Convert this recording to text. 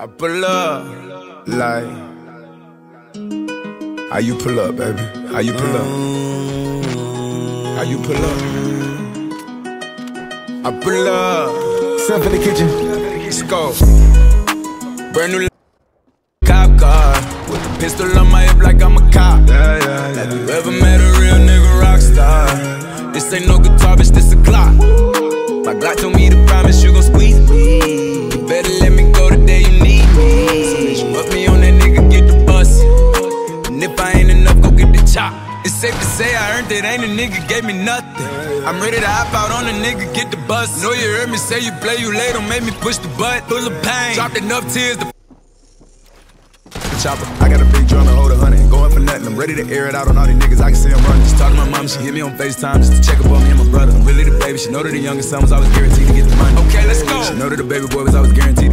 I pull up, like, how you pull up, baby? How you pull up? How you pull up? I pull up. Step in the kitchen. Let's go. Brand new cop car with a pistol on my hip like I'm a cop. Have you ever met a real nigga rock star? This ain't no guitar, bitch, this a Glock. My Glock told me to promise you gon' squeeze me. You better let me go the day you need me. So bitch, you put me on that nigga, get the bus. And if I ain't enough, go get the chop. It's safe to say I earned it, ain't a nigga gave me nothing. I'm ready to hop out on a nigga, get the bus. Know you heard me say you play, you late, don't make me push the butt. Full of pain, dropped enough tears to chopper. I got a big drum to hold 100 and going for nothing. I'm ready to air it out on all these niggas. I can see them running. Just talking to my mom, she hit me on FaceTime just to check up on me and my brother. I'm really the baby. She know that the youngest son was always guaranteed to get the money. Okay, let's go. She know that the baby boy was always guaranteed